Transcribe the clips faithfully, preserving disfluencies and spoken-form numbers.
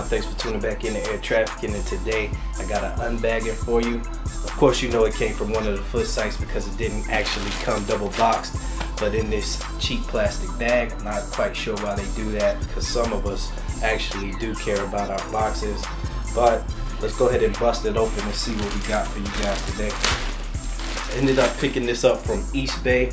Thanks for tuning back in to Air Trafficking, and today I got an unbagging for you. Of course, you know it came from one of the foot sites because it didn't actually come double boxed, but in this cheap plastic bag. I'm not quite sure why they do that, because some of us actually do care about our boxes. But let's go ahead and bust it open and see what we got for you guys today. I ended up picking this up from Eastbay,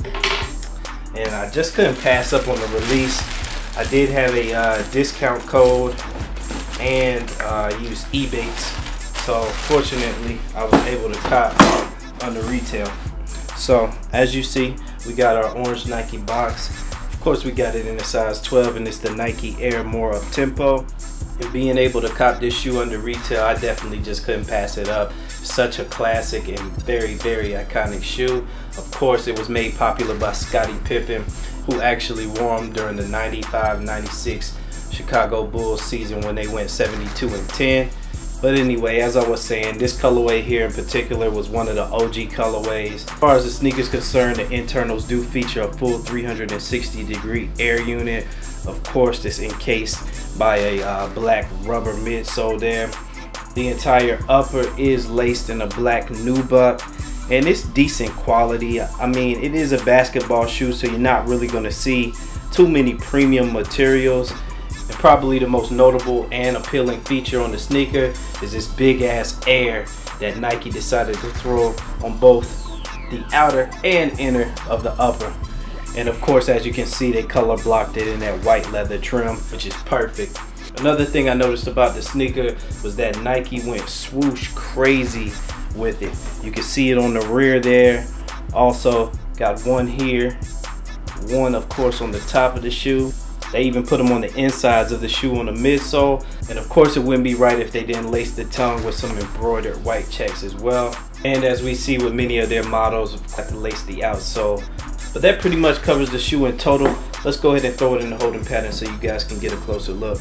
and I just couldn't pass up on the release. I did have a uh, discount code and uh, used Ebates, so fortunately I was able to cop on the retail. So as you see, we got our orange Nike box. Of course, we got it in a size twelve, and it's the Nike Air More Uptempo. And being able to cop this shoe under retail, I definitely just couldn't pass it up. Such a classic and very, very iconic shoe. Of course, it was made popular by Scottie Pippen, who actually wore them during the ninety-five ninety-six Chicago Bulls season when they went seventy-two and ten. But anyway, as I was saying, this colorway here in particular was one of the O G colorways. As far as the sneaker is concerned, the internals do feature a full three hundred sixty degree air unit. Of course, it's encased by a uh, black rubber midsole there. The entire upper is laced in a black nubuck, and it's decent quality. I mean, it is a basketball shoe, so you're not really going to see too many premium materials. And probably the most notable and appealing feature on the sneaker is this big ass air that Nike decided to throw on both the outer and inner of the upper. And of course, as you can see, they color blocked it in that white leather trim, which is perfect. Another thing I noticed about the sneaker was that Nike went swoosh crazy with it. You can see it on the rear there. Also got one here, one of course on the top of the shoe. They even put them on the insides of the shoe on the midsole. And of course, it wouldn't be right if they didn't lace the tongue with some embroidered white checks as well. And as we see with many of their models, have to lace the outsole. But that pretty much covers the shoe in total. Let's go ahead and throw it in the holding pattern so you guys can get a closer look.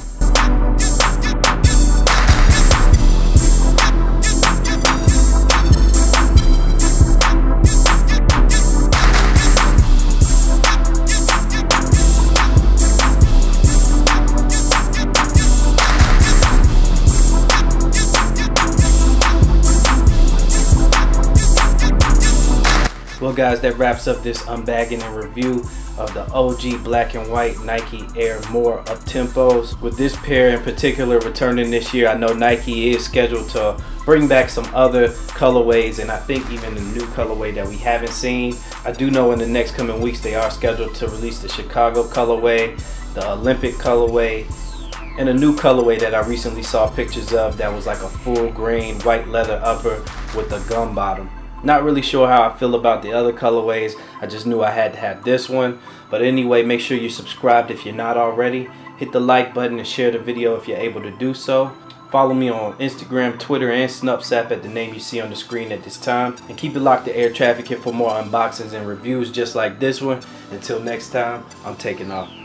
Well guys, that wraps up this unbagging and review of the O G black and white Nike Air More Uptempos. With this pair in particular returning this year, I know Nike is scheduled to bring back some other colorways, and I think even a new colorway that we haven't seen. I do know in the next coming weeks they are scheduled to release the Chicago colorway, the Olympic colorway, and a new colorway that I recently saw pictures of that was like a full grain white leather upper with a gum bottom. Not really sure how I feel about the other colorways. I just knew I had to have this one. But anyway, make sure you're subscribed if you're not already. Hit the like button and share the video if you're able to do so. Follow me on Instagram, Twitter, and Snapchat at the name you see on the screen at this time. And keep it locked to Air Trafficking for more unboxings and reviews just like this one. Until next time, I'm taking off.